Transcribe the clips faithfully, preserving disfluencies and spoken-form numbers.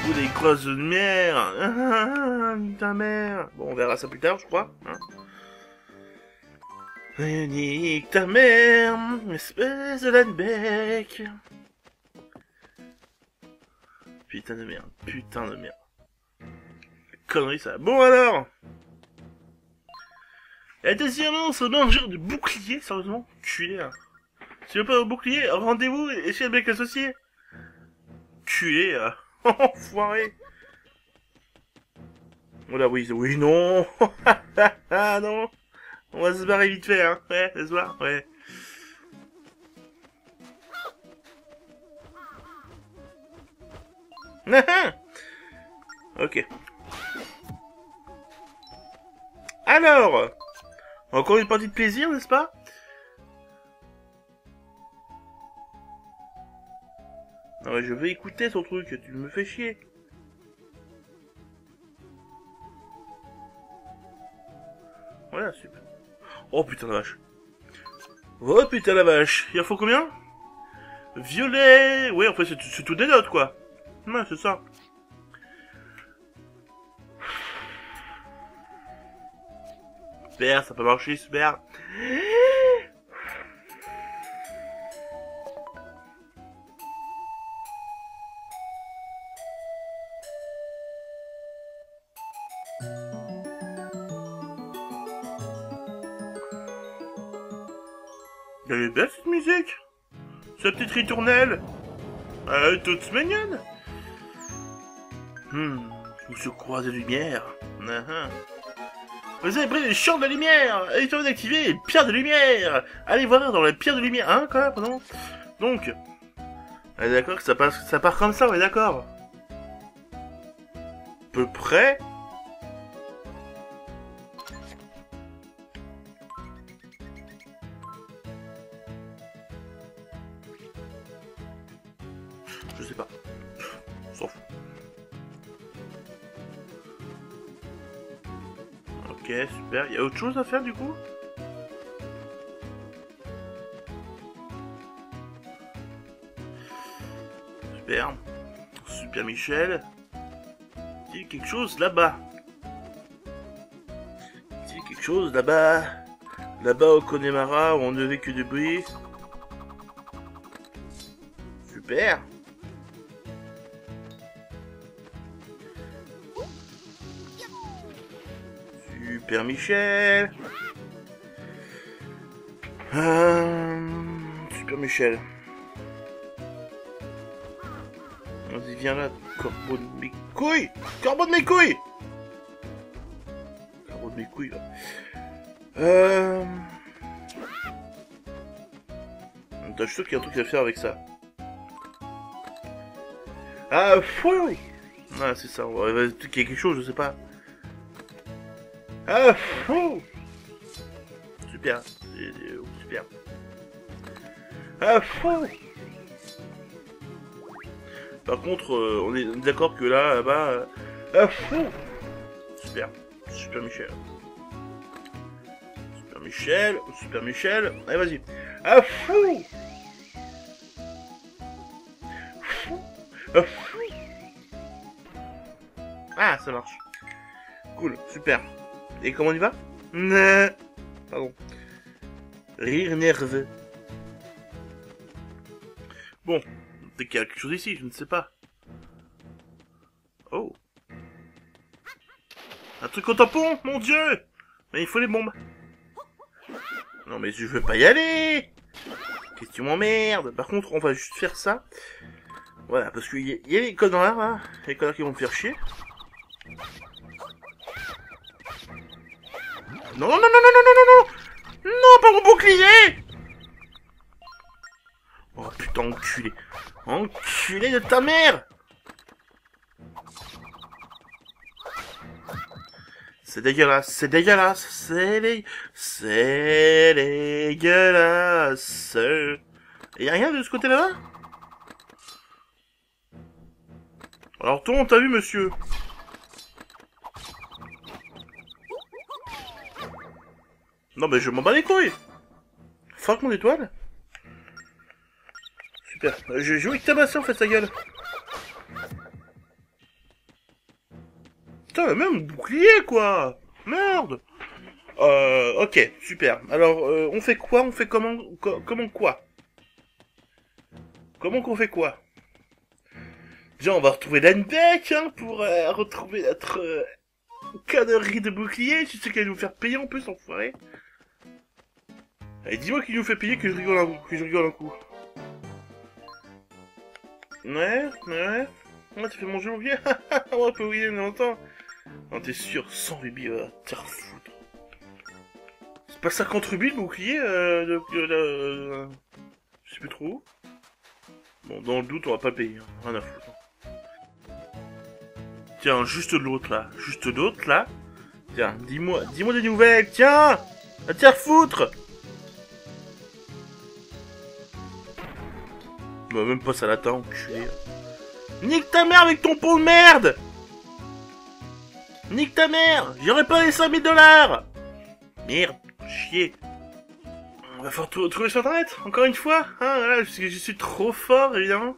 Ou des grosses de lumière. Ah, ta mère. Bon, on verra ça plus tard, je crois. Hein. Nique ta mère, espèce de Lanbec. Putain de merde, putain de merde. Connerie ça. Bon alors. Et deuxièmement, ce mangeur de bouclier, sérieusement, culé là. Si tu veux pas un bouclier, rendez-vous et chez le mec associé. Culé là. Enfoiré. Voilà, oui, oui, non. Ah non. On va se barrer vite fait, hein. Ouais, laisse voir, ouais. Ok. Alors, encore une partie de plaisir, n'est-ce pas? Non mais je vais écouter ton truc, tu me fais chier. Voilà, super. Oh putain la vache. Oh putain la vache. Il en faut combien? Violet. Ouais, en fait c'est tout des notes quoi. Ouais, c'est ça. Super, ça peut marcher, super. Elle est belle cette musique. Sa petite ritournelle. Elle est toute mignonne. Hmm, où se croisent les lumières. Uh -huh. Vous avez pris les champs de la lumière. Il faut d'activer les pierres de lumière. Allez voir dans les pierres de lumière. Hein, quoi, pardon. Donc, on est d'accord que ça, passe, ça part comme ça, on est d'accord. Peu près. Je sais pas. On s'en fout. Ok, super. Il y a autre chose à faire du coup? Super. Super Michel. Il y a quelque chose là-bas. Il y a quelque chose là-bas. Là-bas au Connemara où on ne fait que du bruit. Super. Super Michel. Euh... Super Michel. Vas-y, viens là, corbeau de mes couilles. Corbeau de mes couilles. Corbeau de mes couilles, là. Euh... Attends, je suis sûr qu'il y a un truc à faire avec ça. Ah, fou. Ah, c'est ça, on va... il y a quelque chose, je sais pas. Ah, fou. Super. Super. Ah, fou. Par contre, euh, on est d'accord que là, là-bas... Euh... Ah, fou. Super. Super Michel. Super Michel. Super Michel. Allez, vas-y. Ah, fou. Fou. Ah, fou. Ah, ça marche. Cool. Super. Et comment on y va? Non. Pardon. Rire nerveux. Bon. Peut-être qu'il y a quelque chose ici, je ne sais pas. Oh. Un truc au tampon, mon dieu. Mais il faut les bombes. Non mais je veux pas y aller. Qu'est-ce que tu m'emmerdes? Par contre, on va juste faire ça. Voilà, parce qu'il y, y a les connards là. Les connards qui vont me faire chier. Non, non, non, non, non, non, non, non. Non, pas mon bouclier. Oh putain, enculé. Enculé de ta mère. C'est dégueulasse, c'est dégueulasse, c'est dé... c'est dégueulasse. Et y'a rien de ce côté-là? Alors toi, on t'a vu, monsieur? Non mais je m'en bats les couilles. Fuck mon étoile. Super. Je joue avec tabasser en fait sa gueule. putain, même bouclier, quoi. Merde. Euh, ok, super. Alors, euh, on fait quoi? On fait comment, co comment quoi? Comment qu'on fait quoi? Déjà, on va retrouver Linebeck, hein, pour euh, retrouver notre euh, connerie de bouclier. Tu sais qu'elle va nous faire payer en plus, enfoiré. Allez, dis-moi qu'il nous fait payer que je rigole un, que je rigole un coup. Ouais, ouais. Ouais, tu fais mon jeu, bouclier. On peut oublier longtemps. Non, t'es sûr, cent rubis, va te refoutre. C'est pas cinquante rubis le bouclier, euh, de, de, de, de, je sais plus trop. Bon, dans le doute, on va pas payer, hein. Rien à foutre. Tiens, juste de l'autre, là. Juste de l'autre, là. Tiens, dis-moi, dis-moi des nouvelles, tiens. À te refoutre. Bah, même pas ça l'attend, enculé. Nique ta mère avec ton pot de merde. Nique ta mère. J'aurais pas les cinq mille dollars. Merde, chier. On va falloir trouver sur internet, encore une fois. Hein, là, parce que je suis trop fort, évidemment.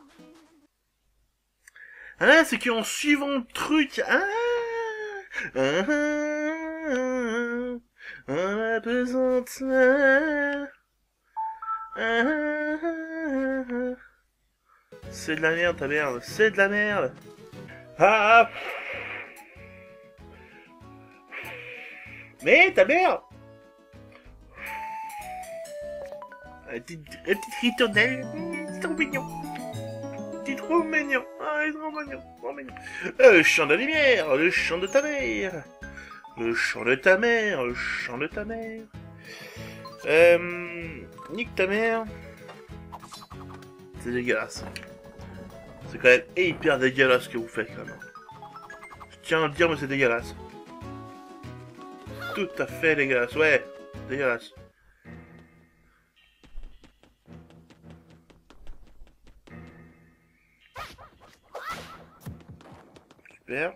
Hein, c'est qu'en suivant le truc... Ah, ah, ah, on a besoin de ça. Ah, ah, c'est de la merde, ta merde. C'est de la merde. Ah, mais ta mère. La petite, la petite ritournelle, c'est trop mignon. C'est trop mignon. Ah, c'est trop mignon, trop mignon. Le chant de la lumière, le chant de ta mère. Le chant de ta mère, le chant de ta mère. Euh... Nique ta mère. C'est dégueulasse. C'est quand même hyper dégueulasse ce que vous faites, quand même. Je tiens à le dire, mais c'est dégueulasse. Tout à fait dégueulasse, ouais. Dégueulasse. Super.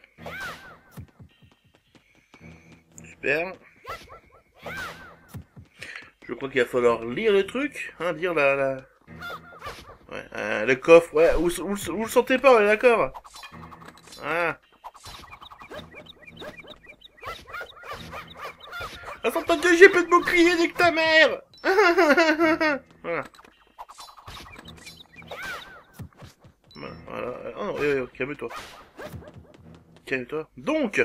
Super. Je crois qu'il va falloir lire le truc, hein, lire la... la... Ouais, euh, le coffre, ouais, vous, vous, vous le sentez pas, on est d'accord. Ah. Attends, t'as deux G P de bouclier, nique ta mère. Voilà. Voilà. Oh non, eh, eh, calme-toi. Calme-toi. Donc,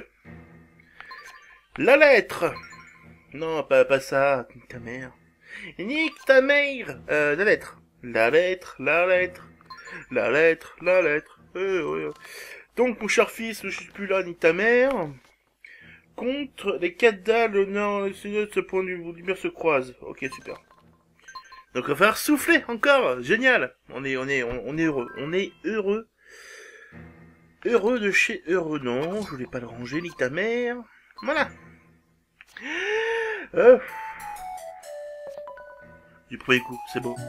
la lettre. Non, pas, pas ça. Nique ta mère. Nique ta mère. Euh, la lettre. La lettre, la lettre. La lettre, la lettre. Euh, ouais, ouais. Donc, mon cher fils, je suis plus là, nique ta mère. Contre les quatre dalles, le nord, le sud, ce point de lumière se croise. Ok, super. Donc, on va falloir souffler encore. Génial. On est, on est, on, on est heureux. On est heureux. Heureux de chez heureux. Non, je voulais pas le ranger, nique ta mère. Voilà. Euh. Du premier coup, c'est beau.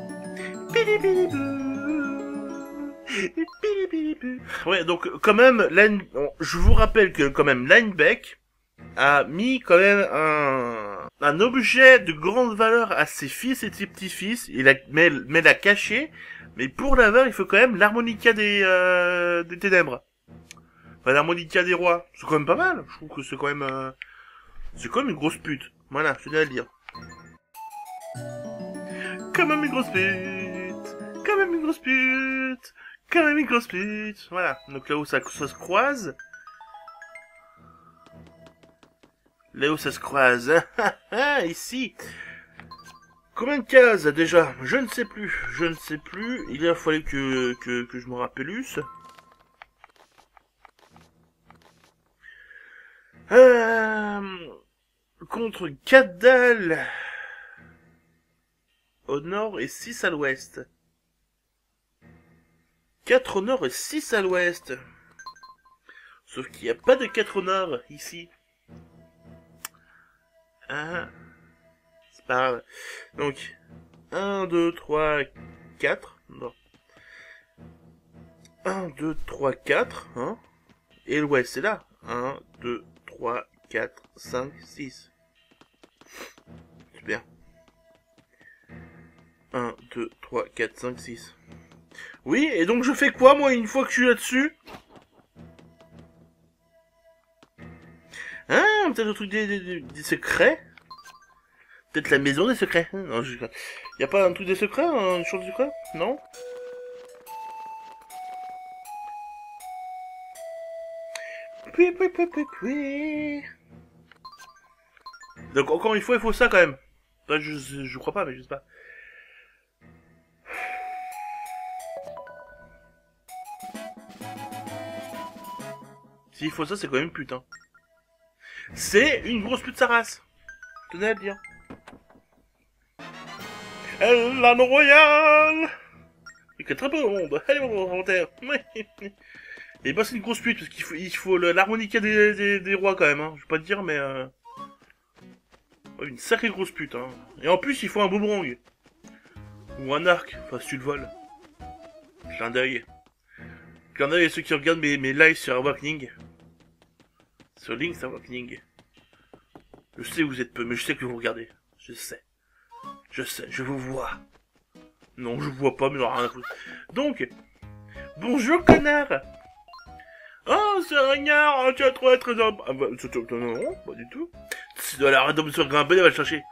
Ouais, donc quand même, Line... je vous rappelle que quand même Linebeck a mis quand même un, un objet de grande valeur à ses fils et ses petits-fils. Il a, mais, mais l'a caché. Mais pour l'avoir, il faut quand même l'harmonica des, euh, des ténèbres. Enfin, l'harmonica des rois. C'est quand même pas mal. Je trouve que c'est quand même, euh, c'est quand même une grosse pute. Voilà, je tenais à le dire. Quand même une grosse pute. Quand même une grosse pute. Quand même une grosse pute. Voilà. Donc là où ça, ça se croise. Là où ça se croise. Ici. Combien de cases déjà? Je ne sais plus. Je ne sais plus. Il a fallu que, que, que je me rappellusse. Euh, contre quatre dalles au nord et six à l'ouest. quatre au nord et six à l'ouest. Sauf qu'il n'y a pas de quatre au nord ici. Ah, c'est pas grave. Donc, un, deux, trois, quatre. Non. un, deux, trois, quatre. Hein. Et l'ouest, c'est là. un, deux, trois, quatre, cinq, six. Super. un, deux, trois, quatre, cinq, six. Oui, et donc je fais quoi, moi, une fois que je suis là-dessus? Hein, peut-être le truc des, des, des secrets. Peut-être la maison des secrets. Non, je... Y a pas un truc des secrets, un champ des secrets? Non? Puis, puis, puis, puis, puis. Donc encore une fois, il faut ça quand même. Enfin, je, je crois pas, mais je sais pas. S'il faut ça, c'est quand même une pute, hein. C'est une grosse pute sa race. Je tenais à le dire. Elle, l'anneau royal. Il est très peu au monde. Allez, mon inventaire. Et bah, c'est une grosse pute, parce qu'il faut, il faut l'harmonica des, des, des rois quand même, hein. Je vais pas te dire, mais... Euh... Une sacrée grosse pute, hein. Et en plus, il faut un boomerang. Ou un arc, enfin, si tu le voles. Clin d'œil. Clin d'œil à ceux qui regardent mes, mes lives sur Awakening. Sur Link's Awakening. Je sais que vous êtes peu, mais je sais que vous regardez. Je sais. Je sais, je vous vois. Non, je vous vois pas, mais j'en ai rien à foutre. Donc, bonjour, connard. Oh, c'est Regnard, tu as trouvé un trésor. Ah bah, non, pas du tout. Tu dois la retomber sur grimper, elle va le chercher.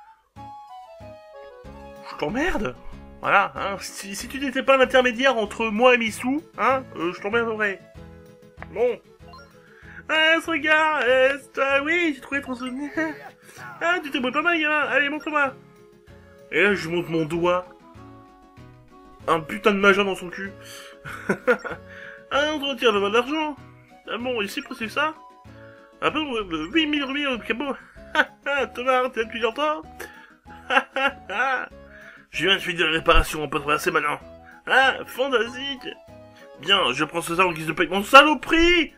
Je t'emmerde. Voilà, hein. Si, si tu n'étais pas l'intermédiaire entre moi et Missou, hein, euh, je t'emmerderais. Bon. Ah, ce regard, euh, ah, oui, j'ai trouvé ton souvenir. Ah, tu t'es beau pas mal, hein. Allez, montre-moi. Et là, je monte mon doigt. Un putain de majeur dans son cul. Ah, on te retire de l'argent. Ah bon, ici, c'est ça. Un peu, huit mille rubis au cabot. Thomas, t'es depuis longtemps. Je viens de finir la réparation, on peut traverser maintenant. Ah, fantastique. Bien, je prends ce ça en guise de paiement. Saloperie.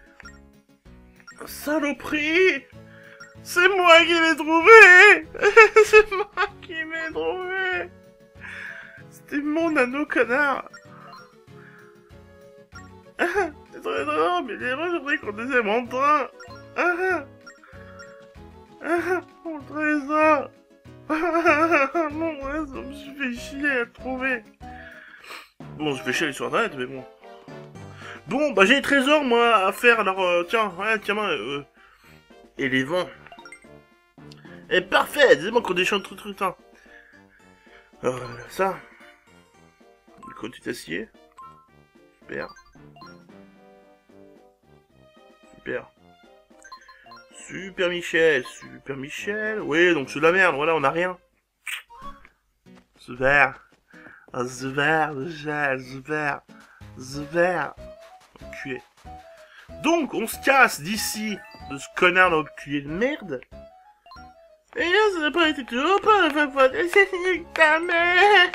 Saloperie. C'est moi qui l'ai trouvé. C'est moi qui l'ai trouvé. C'était mon anneau, connard. Ah, c'est très drôle, mais les gens, je voudrais qu'on deuxième en train. Ah, ah, mon trésor. Ah, mon trésor, je me suis fait chier à le trouver. Bon, je vais chier sur internet, mais bon. Bon, bah j'ai les trésors, moi, à faire, alors, euh, tiens, ouais, tiens, moi, euh, et les vents. Eh, parfait, dis-moi qu'on déchante truc, truc, hein. Alors, ça. Le côté d'acier. Super. Super. Super Michel, Super Michel. Oui, donc c'est de la merde, voilà, on a rien. Super. Super, super, super. Super. Enculé. Donc, on se casse d'ici, de ce connard d'enculé de merde. Et là, ça n'a pas été toujours pas la fois. C'est ta mère.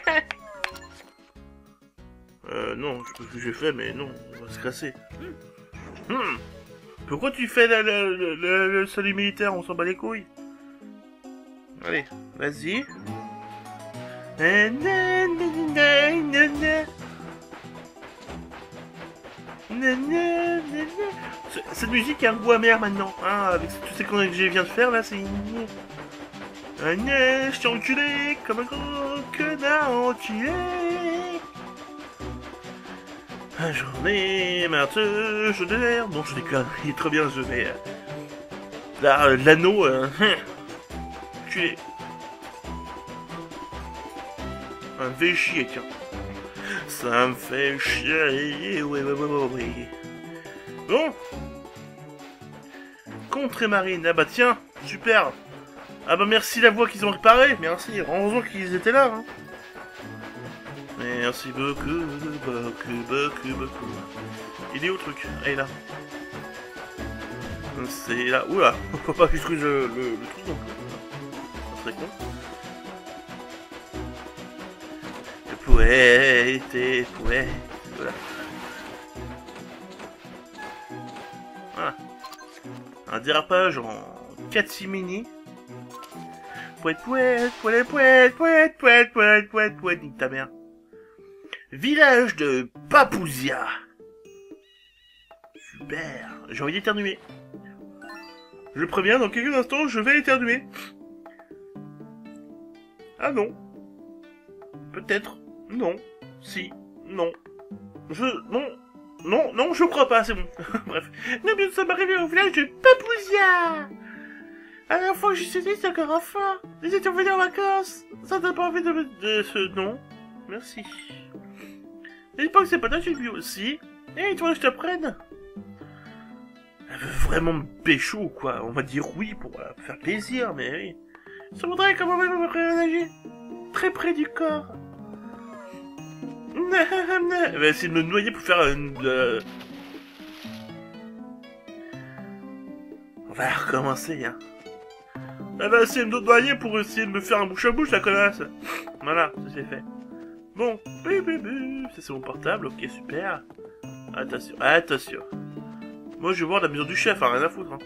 Euh, non, je sais pas ce que j'ai fait, mais non, on va se casser. Hmm. Pourquoi tu fais le, le, le, le, le salut militaire? On s'en bat les couilles. Allez, vas-y. Cette musique a un goût amer maintenant, hein, avec tous ces conneries que je viens de faire là, c'est... Un nez, je t'ai enculé comme un gros connard enculé. J'en ai marre, je l'air. Bon, je déconne, il est très bien, je vais... Là, l'anneau, euh... enculé. Ça me fait chier, tiens. Ça me fait chier, ouais, ouais, ouais, ouais, ouais. Bon. Contre et Marine, ah bah tiens, super. Ah bah merci la voix qu'ils ont réparée, merci, heureusement qu'ils étaient là, hein. Merci beaucoup, beaucoup, beaucoup, beaucoup. Il est où le truc? Ah, il est là. C'est là, oula, faut pas que je trouve le, le, le truc donc. Ça serait con. Le poète et poète, voilà. Voilà. Un dérapage en catimini. Poète, poète, poète, poète, poète, poète, poète, poète, poète, nique ta mère. Village de Papouzia. Super. J'ai envie d'éternuer. Je préviens, dans quelques instants, je vais éternuer. Ah non. Peut-être. Non. Si. Non. Je... Non. Non, non, je crois pas, c'est bon. Bref. Non, bien, ça m'est arrivé au village de Papouzia. La dernière fois que j'y suis dit, c'est encore enfin. Ils étaient venus en vacances. Ça t'a pas envie de me... de ce... Non. Merci. Et pas que c'est pas toi, j'ai vu aussi. Et toi, je te prenne. Elle veut vraiment me pécho ou quoi? On va dire oui pour euh, faire plaisir, mais oui. Ça voudrait quand même me réanager. Très près du corps. Elle va essayer de me noyer pour faire une... Euh... On va recommencer, hein. Elle va essayer de me noyer pour essayer de me faire un bouche à bouche, la connasse. Voilà, ça c'est fait. Bon, bu, bu, bu. Ça c'est mon portable, ok, super. Attention, attention. Moi je vais voir la maison du chef, hein, rien à foutre. Hein.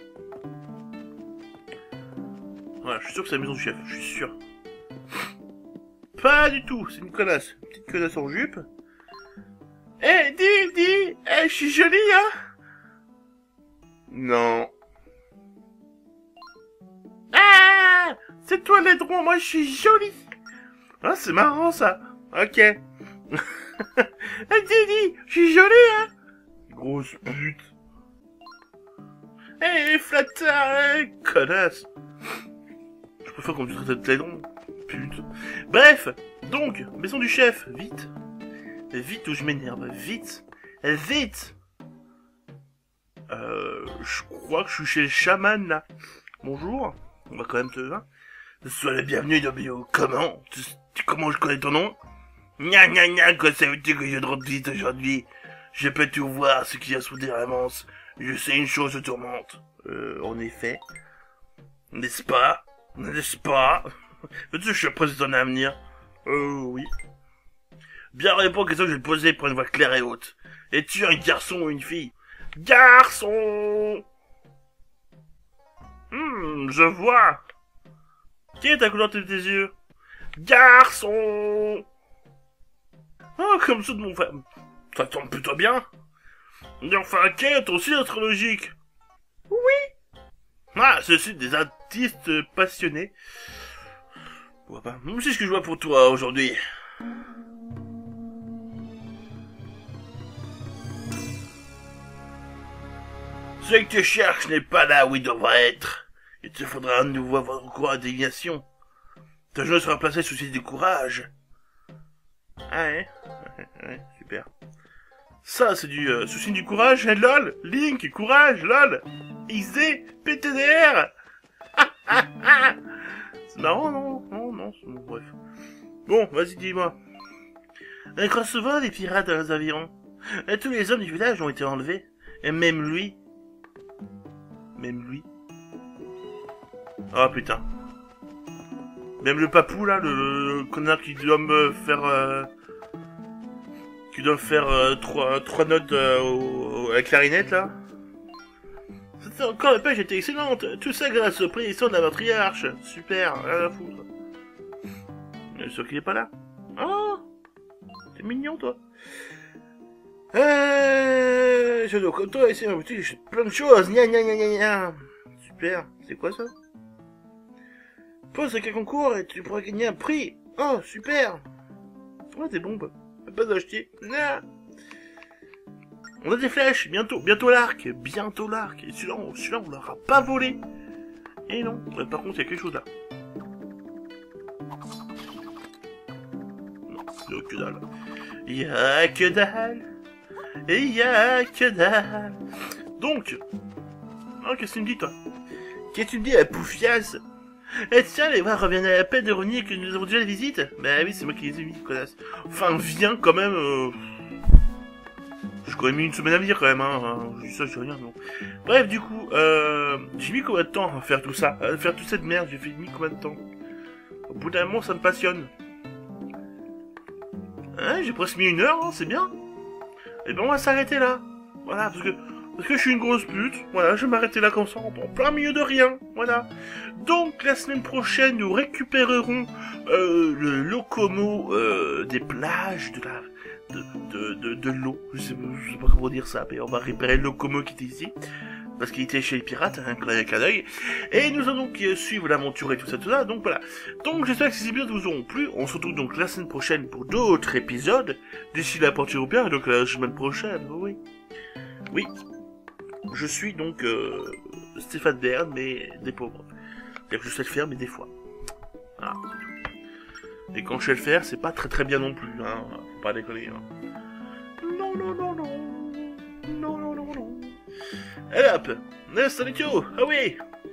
Voilà, je suis sûr que c'est la maison du chef, je suis sûr. Pas du tout, c'est une connasse. Une petite connasse en jupe. Eh, hey, dis, dis, hey, je suis jolie, hein? Non. Ah! C'est toi l'aidron, moi je suis jolie. Ah, c'est marrant ça. Ok. Eh, dis, dis, je suis jolie, hein? Grosse pute. Eh, hey, flatteur, hey, connasse. Je préfère qu'on me traite de l'aidron. Pute. Bref, donc, maison du chef, vite. Vite ou je m'énerve, vite. Vite. Euh, je crois que je suis chez le chaman, là. Bonjour. On va quand même te... Hein. Sois la bienvenue dans Bio. Comment tu, tu, Comment je connais ton nom? Gna gna gna, quoi ça veut-il que je rentre vite aujourd'hui? Je peux tout voir ce qu'il y a sous des ramances. Je sais une chose te tourmente. Euh, en effet. N'est-ce pas? N'est-ce pas? Veux-tu que je te pose ton avenir? Euh, oui. Bien répondre aux questions que je vais te poser pour une voix claire et haute. Es-tu un garçon ou une fille? Garçon! Hmm, je vois. Quelle est ta couleur de tes yeux? Garçon! Ah, comme ça de mon femme. Ça tombe plutôt bien. Mais enfin, quel est ton signe astrologique? Oui. Ah, ceci des artistes passionnés. Pourquoi pas? C'est ce que je vois pour toi aujourd'hui. Ce que tu cherches n'est pas là où il devrait être. Il te faudra à nouveau avoir recours à déviation. Ta jeu sera placée sous signe de courage. Ah ouais, ouais, super. Ça, c'est du euh, sous signe du courage, hey, lol. Link, courage, lol. X D, P T D R. C'est marrant, non? Non, non, c'est bon, bref. Bon, vas-y, dis-moi. On croit souvent des pirates dans les avirons. Et tous les hommes du village ont été enlevés. Et même lui. Même lui. Ah, oh, putain. Même le papou, là, le, le connard qui doit me faire... Euh, qui doit me faire euh, trois, trois notes euh, au, à la clarinette, là. C'était encore, la pêche était excellente. Tout ça grâce aux prédictions de la matriarche. Super, rien à foutre. Je suis sûr qu'il est pas là. Oh, t'es mignon, toi. Euh, je dois comme toi essayer ma boutique, j'ai plein de choses. Gna gna gna gna gna. Super, c'est quoi ça? Pose avec un concours et tu pourras gagner un prix. Oh, super. Ouais, c'est bon, pas d'acheter. On a des flèches, bientôt, bientôt l'arc, bientôt l'arc. Et celui-là, on, celui-là, on l'aura pas volé. Et non, ouais, par contre, il y a quelque chose là. Non, il y a que dalle. Il y a que dalle. Et il y a que dalle. Donc, oh, qu'est-ce que tu me dis, toi? Qu'est-ce que tu me dis, la poufiasse? Eh tiens, les voir reviennent à la peine de revenir que nous avons déjà la visite. Bah oui, c'est moi qui les ai mis, connasse. Enfin, viens quand même. Euh... J'ai quand même mis une semaine à venir quand même, hein. Je dis ça, je dis rien, non. Bref, du coup, euh... j'ai mis combien de temps à faire tout ça? À faire toute cette merde, j'ai fait mis combien de temps? Au bout d'un moment, ça me passionne. Hein, j'ai presque mis une heure, hein, c'est bien. Et ben on va s'arrêter là. Voilà, parce que parce que je suis une grosse pute. Voilà, je vais m'arrêter là comme ça, en plein milieu de rien. Voilà. Donc la semaine prochaine, nous récupérerons euh, le locomo euh, des plages de la de de de, de l'eau. Je sais, je sais pas comment dire ça, mais on va récupérer le locomo qui était ici. Parce qu'il était chez les pirates, hein, avec un œil. Et nous allons donc euh, suivre l'aventure et tout ça, tout ça. Donc voilà. Donc j'espère que ces épisodes vous auront plu. On se retrouve donc la semaine prochaine pour d'autres épisodes. D'ici là, portez-vous bien. Donc la semaine prochaine, oui. Oui. Je suis donc euh, Stéphane Bern, mais des pauvres. Il y a que je sais le faire, mais des fois. Voilà, c'est tout. Et quand je sais le faire, c'est pas très très bien non plus, hein. Faut pas déconner, hein. Non, non, non, non. Non, non, non, non. Allez hop. Salut, ah oui.